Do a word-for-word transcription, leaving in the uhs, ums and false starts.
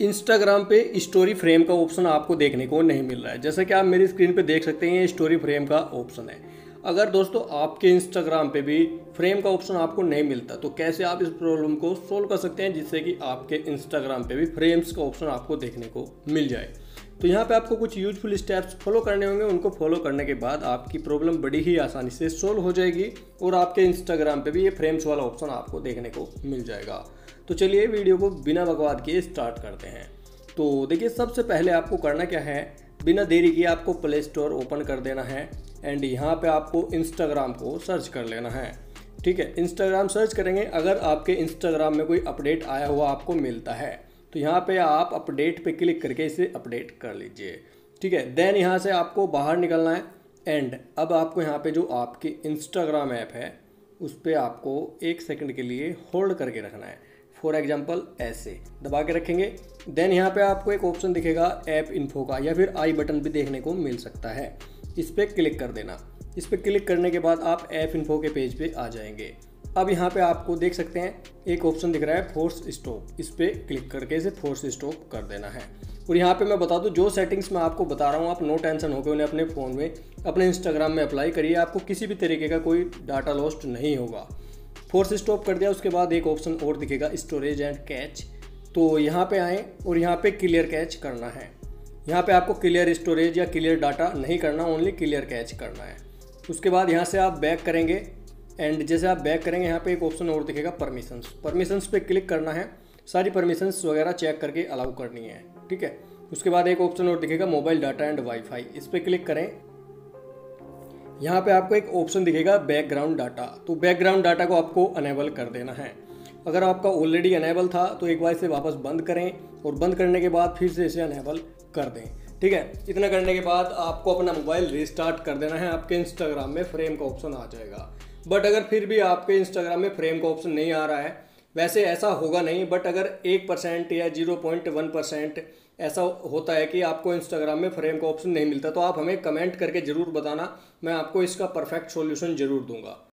Instagram पे story frame का option आपको देखने को नहीं मिल रहा है। जैसे कि आप मेरी स्क्रीन पे देख सकते हैं, ये स्टोरी फ्रेम का ऑप्शन है। अगर दोस्तों आपके इंस्टाग्राम पे भी फ्रेम का ऑप्शन आपको नहीं मिलता तो कैसे आप इस प्रॉब्लम को सोल्व कर सकते हैं जिससे कि आपके इंस्टाग्राम पे भी फ्रेम्स का ऑप्शन आपको देखने को मिल जाए। तो यहाँ पे आपको कुछ यूजफुल स्टेप्स फॉलो करने होंगे। उनको फॉलो करने के बाद आपकी प्रॉब्लम बड़ी ही आसानी से सोल्व हो जाएगी और आपके इंस्टाग्राम पे भी ये फ्रेम्स वाला ऑप्शन आपको देखने को मिल जाएगा। तो चलिए वीडियो को बिना बकवाद किए स्टार्ट करते हैं। तो देखिए, सबसे पहले आपको करना क्या है, बिना देरी किए आपको प्ले स्टोर ओपन कर देना है एंड यहाँ पे आपको इंस्टाग्राम को सर्च कर लेना है। ठीक है, इंस्टाग्राम सर्च करेंगे। अगर आपके इंस्टाग्राम में कोई अपडेट आया हुआ आपको मिलता है तो यहाँ पे आप अपडेट पे क्लिक करके इसे अपडेट कर लीजिए। ठीक है, देन यहाँ से आपको बाहर निकलना है एंड अब आपको यहाँ पे जो आपकी इंस्टाग्राम ऐप है उस पर आपको एक सेकंड के लिए होल्ड करके रखना है। फॉर एग्जांपल ऐसे दबा के रखेंगे। देन यहाँ पे आपको एक ऑप्शन दिखेगा ऐप इन्फो का, या फिर आई बटन भी देखने को मिल सकता है। इस पर क्लिक कर देना। इस पर क्लिक करने के बाद आप ऐप इन्फो के पेज पे आ जाएंगे। अब यहाँ पे आपको देख सकते हैं एक ऑप्शन दिख रहा है फोर्स स्टॉप। इस पर क्लिक करके इसे फोर्स स्टॉप कर देना है। और यहाँ पे मैं बता दूँ, जो सेटिंग्स मैं आपको बता रहा हूँ आप नो टेंशन होकर उन्हें अपने फ़ोन में अपने इंस्टाग्राम में अप्लाई करिए। आपको किसी भी तरीके का कोई डाटा लॉस्ट नहीं होगा। फोर्स स्टॉप कर दिया, उसके बाद एक ऑप्शन और दिखेगा स्टोरेज एंड कैच। तो यहाँ पे आएँ और यहाँ पे क्लियर कैच करना है। यहाँ पे आपको क्लियर स्टोरेज या क्लियर डाटा नहीं करना, ओनली क्लियर कैच करना है। उसके बाद यहाँ से आप बैक करेंगे एंड जैसे आप बैक करेंगे यहाँ पे एक ऑप्शन और दिखेगा परमिशंस। परमिशंस पे क्लिक करना है। सारी परमिशंस वगैरह चेक करके अलाउ करनी है। ठीक है, उसके बाद एक ऑप्शन और दिखेगा मोबाइल डाटा एंड वाईफाई। इस पर क्लिक करें। यहाँ पे आपको एक ऑप्शन दिखेगा बैकग्राउंड डाटा। तो बैकग्राउंड डाटा को आपको अनेबल कर देना है। अगर आपका ऑलरेडी अनेबल था तो एक बार इसे वापस बंद करें और बंद करने के बाद फिर से इसे अनेबल कर दें। ठीक है, इतना करने के बाद आपको अपना मोबाइल रिस्टार्ट कर देना है। आपके इंस्टाग्राम में फ्रेम का ऑप्शन आ जाएगा। बट अगर फिर भी आपके इंस्टाग्राम में फ्रेम का ऑप्शन नहीं आ रहा है, वैसे ऐसा होगा नहीं, बट अगर एक परसेंट या जीरो पॉइंट वन परसेंट ऐसा होता है कि आपको इंस्टाग्राम में फ्रेम का ऑप्शन नहीं मिलता तो आप हमें कमेंट करके ज़रूर बताना। मैं आपको इसका परफेक्ट सॉल्यूशन ज़रूर दूंगा।